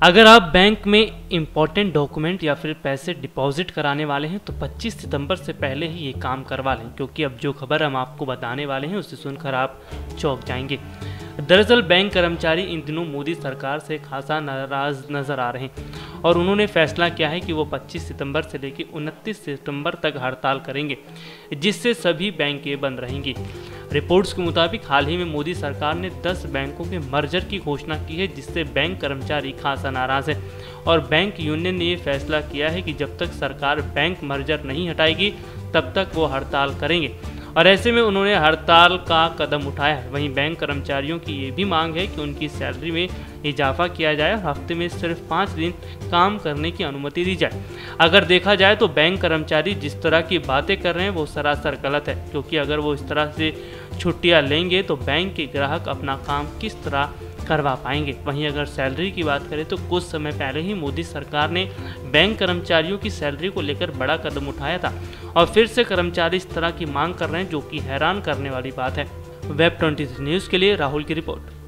अगर आप बैंक में इम्पोर्टेंट डॉक्यूमेंट या फिर पैसे डिपॉजिट कराने वाले हैं तो 25 सितंबर से पहले ही ये काम करवा लें, क्योंकि अब जो खबर हम आपको बताने वाले हैं उसे सुनकर आप चौंक जाएंगे। दरअसल बैंक कर्मचारी इन दिनों मोदी सरकार से खासा नाराज नजर आ रहे हैं और उन्होंने फैसला किया है कि वो 25 सितंबर से लेकर 29 सितंबर तक हड़ताल करेंगे, जिससे सभी बैंकें बंद रहेंगी। रिपोर्ट्स के मुताबिक हाल ही में मोदी सरकार ने 10 बैंकों के मर्जर की घोषणा की है, जिससे बैंक कर्मचारी खासा नाराज है और बैंक यूनियन ने ये फैसला किया है कि जब तक सरकार बैंक मर्जर नहीं हटाएगी तब तक वो हड़ताल करेंगे और ऐसे में उन्होंने हड़ताल का कदम उठाया है। वहीं बैंक कर्मचारियों की ये भी मांग है कि उनकी सैलरी में इजाफा किया जाए और हफ्ते में सिर्फ 5 दिन काम करने की अनुमति दी जाए। अगर देखा जाए तो बैंक कर्मचारी जिस तरह की बातें कर रहे हैं वो सरासर गलत है, क्योंकि अगर वो इस तरह से छुट्टियां लेंगे तो बैंक के ग्राहक अपना काम किस तरह करवा पाएंगे। वहीं अगर सैलरी की बात करें तो कुछ समय पहले ही मोदी सरकार ने बैंक कर्मचारियों की सैलरी को लेकर बड़ा कदम उठाया था और फिर से कर्मचारी इस तरह की मांग कर रहे हैं, जो कि हैरान करने वाली बात है। वेब 23 न्यूज़ के लिए राहुल की रिपोर्ट।